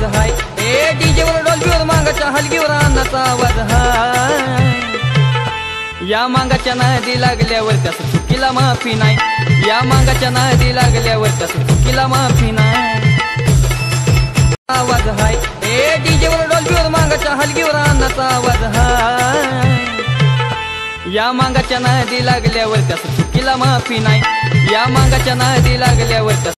आवाज हाय, ए डीजे वर डॉल्बीवर मांगाच्या हलगीवर अन्नाचा आवाज हाय। या मांगाच्या नादी लागल्यावर त्यास चुकीला माफी नाही, या मांगाच्या नादी लागल्यावर त्यास चुकीला माफी नाही। आवाज हाय, ए डीजे वर डॉल्बीवर मांगाच्या हलगीवर अन्नाचा आवाज हाय। या मांगाच्या नादी लागल्यावर त्यास चुकीला माफी नाही, या मांगाच्या नादी लागल्यावर